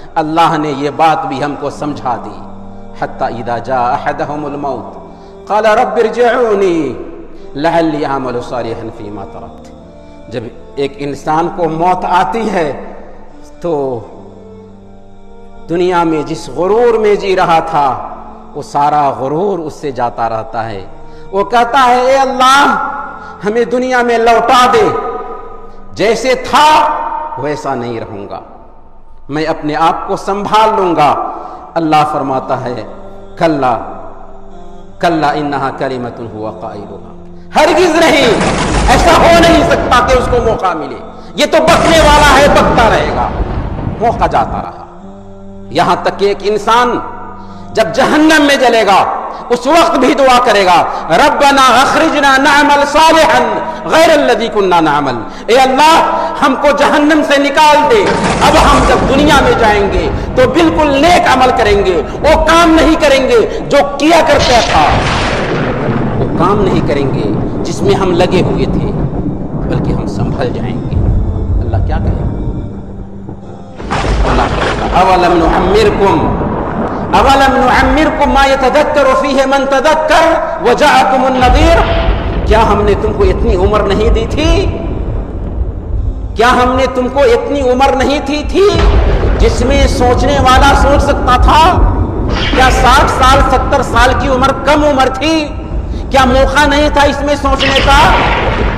اللہ نے یہ بات بھی ہم کو سمجھا دی. حتی اذا جاء احدهم الموت قال رب ارجعونی لعلی اعمل صالحا فیما ترکت. جب ایک انسان کو موت آتی ہے تو دنیا میں جس غرور میں جی رہا تھا وہ سارا غرور اس سے جاتا رہتا ہے. وہ کہتا ہے اے اللہ ہمیں دنیا میں لوٹا دے، جیسے تھا ویسا نہیں رہوں گا، میں اپنے آپ کو سنبھال لوں گا. اللہ فرماتا ہے کلا کلا انہا کلمۃ ہوا قائلھا. ہرگز نہیں، ایسا ہو نہیں سکتا کہ اس کو موقع ملے. یہ تو بکنے والا ہے، بکتا رہے گا. موقع جاتا رہا یہاں تک کہ ایک انسان جب جہنم میں جلے گا اس وقت بھی دعا کرے گا ربنا اخرجنا نعمل صالحا غیر الذی کنا نعمل. اے اللہ ہم کو جہنم سے نکال دے، اب ہم جب دنیا میں جائیں گے تو بالکل نیک عمل کریں گے، وہ کام نہیں کریں گے جو کیا کرتا تھا، وہ کام نہیں کریں گے جس میں ہم لگے ہوئے تھے، بلکہ ہم سنبھل جائیں گے. اللہ کیا کہے؟ اللہ کہے اولم نعمرکم ما یتذکر فیہ من تذکر وجاءکم النذیر. کیا ہم نے تم کو اتنی عمر نہیں دی تھی؟ کیا ہم نے تم کو اتنی عمر نہیں دی تھی جس میں سوچنے والا سوچ سکتا تھا؟ کیا 60 سال 70 سال کی عمر کم عمر تھی؟ کیا موقع نہیں تھا اس میں سوچنے کا؟